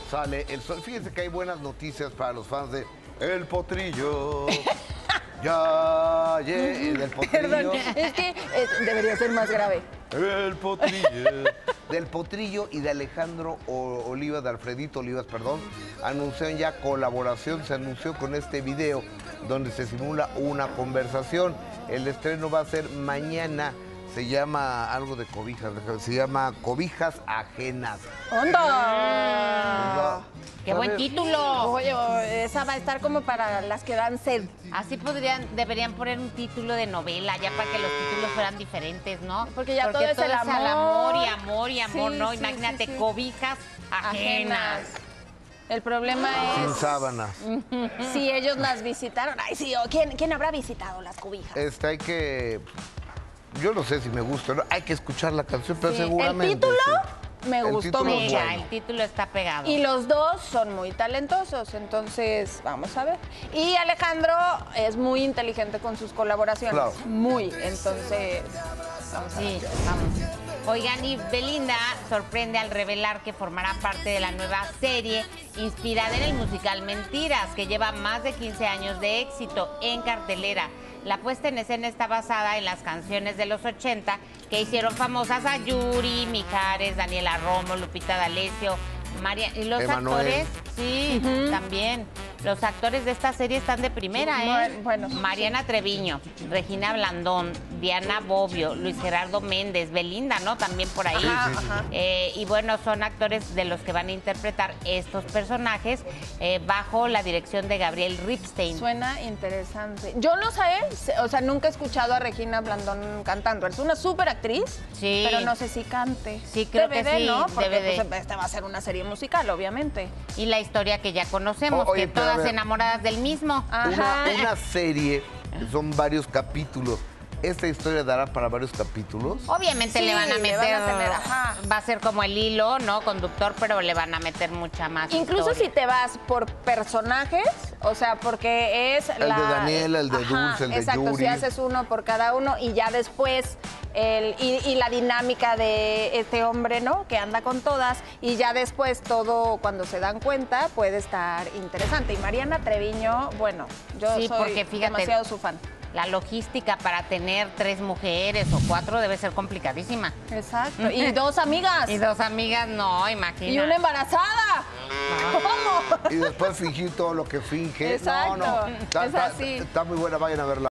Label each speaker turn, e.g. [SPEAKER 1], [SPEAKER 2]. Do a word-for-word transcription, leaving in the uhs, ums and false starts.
[SPEAKER 1] sale el sol. Fíjense que hay buenas noticias para los fans de El Potrillo. Ya, ya, del Potrillo.
[SPEAKER 2] Perdón, es que eh, debería ser más grave.
[SPEAKER 1] El Potrillo. Del Potrillo y de Alejandro o Olivas, de Alfredito Olivas, perdón, anunciaron ya colaboración, se anunció con este video donde se simula una conversación. El estreno va a ser mañana. Se llama algo de cobijas, se llama Cobijas Ajenas.
[SPEAKER 2] ¡Onda!
[SPEAKER 3] ¡Qué buen título!
[SPEAKER 2] Oye, esa va a estar como para las que dan sed.
[SPEAKER 3] Así podrían, deberían poner un título de novela, ya para que los títulos fueran diferentes, ¿no?
[SPEAKER 2] Porque ya
[SPEAKER 3] Porque
[SPEAKER 2] todo es
[SPEAKER 3] todo
[SPEAKER 2] el
[SPEAKER 3] es
[SPEAKER 2] amor.
[SPEAKER 3] al amor y amor y amor,
[SPEAKER 2] Sí,
[SPEAKER 3] ¿no?
[SPEAKER 2] sí,
[SPEAKER 3] Imagínate,
[SPEAKER 2] sí, sí.
[SPEAKER 3] cobijas ajenas.
[SPEAKER 2] El problema
[SPEAKER 1] Sin
[SPEAKER 2] es
[SPEAKER 1] sábana.
[SPEAKER 2] si ellos las visitaron. Ay, sí, o ¿quién, quién habrá visitado las cobijas?
[SPEAKER 1] Este, hay que... Yo no sé si me gusta, ¿no? Hay que escuchar la canción, pero
[SPEAKER 2] Sí,
[SPEAKER 1] seguramente...
[SPEAKER 2] el título
[SPEAKER 1] sí.
[SPEAKER 2] me
[SPEAKER 1] El
[SPEAKER 2] gustó
[SPEAKER 1] título es
[SPEAKER 2] mucho.
[SPEAKER 3] Mira,
[SPEAKER 1] bueno.
[SPEAKER 3] el título está pegado.
[SPEAKER 2] Y los dos son muy talentosos, entonces vamos a ver. Y Alejandro es muy inteligente con sus colaboraciones.
[SPEAKER 1] Claro.
[SPEAKER 2] Muy, entonces vamos a
[SPEAKER 3] Sí,
[SPEAKER 2] ver.
[SPEAKER 3] vamos. Oigan, y Belinda sorprende al revelar que formará parte de la nueva serie inspirada en el musical Mentiras, que lleva más de quince años de éxito en cartelera. La puesta en escena está basada en las canciones de los ochenta que hicieron famosas a Yuri, Mijares, Daniela Romo, Lupita D'Alessio, María... Y los
[SPEAKER 1] Emanuel.
[SPEAKER 3] actores, sí, uh-huh. también. Los actores de esta serie están de primera, ¿eh?
[SPEAKER 2] Bueno,
[SPEAKER 3] Mariana Treviño, Regina Blandón, Diana Bobbio, Luis Gerardo Méndez, Belinda, ¿no? También por ahí.
[SPEAKER 2] Ajá, ajá.
[SPEAKER 3] Eh, y bueno, son actores de los que van a interpretar estos personajes eh, bajo la dirección de Gabriel Ripstein.
[SPEAKER 2] Suena interesante. Yo no sé, o sea, nunca he escuchado a Regina Blandón cantando. Es una súper actriz,
[SPEAKER 3] Sí.
[SPEAKER 2] pero no sé si cante.
[SPEAKER 3] Sí, creo
[SPEAKER 2] Debe
[SPEAKER 3] que
[SPEAKER 2] de,
[SPEAKER 3] sí,
[SPEAKER 2] ¿no? Porque
[SPEAKER 3] debe de.
[SPEAKER 2] pues, esta va a ser una serie musical, obviamente.
[SPEAKER 3] Y la historia que ya conocemos,
[SPEAKER 1] O- oye,
[SPEAKER 3] que
[SPEAKER 1] pero a
[SPEAKER 3] todas
[SPEAKER 1] ver.
[SPEAKER 3] enamoradas del mismo.
[SPEAKER 2] Ajá.
[SPEAKER 1] Una, una serie, que son varios capítulos. ¿Esta historia dará para varios capítulos?
[SPEAKER 3] Obviamente
[SPEAKER 2] Sí,
[SPEAKER 3] le van a
[SPEAKER 2] le
[SPEAKER 3] meter,
[SPEAKER 2] van a tener, ajá.
[SPEAKER 3] va a ser como el hilo, ¿no? Conductor, pero le van a meter mucha más
[SPEAKER 2] Incluso
[SPEAKER 3] historia.
[SPEAKER 2] si te vas por personajes, o sea, porque es
[SPEAKER 1] El
[SPEAKER 2] la...
[SPEAKER 1] de Daniela, el de
[SPEAKER 2] Ajá,
[SPEAKER 1] Dulce, el de
[SPEAKER 2] exacto,
[SPEAKER 1] Yuri.
[SPEAKER 2] si haces uno por cada uno y ya después el, y, y la dinámica de este hombre, ¿no? Que anda con todas y ya después todo, cuando se dan cuenta, puede estar interesante. Y Mariana Treviño, bueno, yo
[SPEAKER 3] Sí,
[SPEAKER 2] soy
[SPEAKER 3] porque fíjate,
[SPEAKER 2] demasiado su fan.
[SPEAKER 3] La logística para tener tres mujeres o cuatro debe ser complicadísima.
[SPEAKER 2] Exacto. Y dos amigas.
[SPEAKER 3] Y dos amigas, no, imagina.
[SPEAKER 2] Y una embarazada. ¿Cómo?
[SPEAKER 1] Y después fingir todo lo que finge.
[SPEAKER 2] Exacto.
[SPEAKER 1] No, no. Está,
[SPEAKER 2] Es
[SPEAKER 1] está-
[SPEAKER 2] así.
[SPEAKER 1] está muy buena, vayan a verla.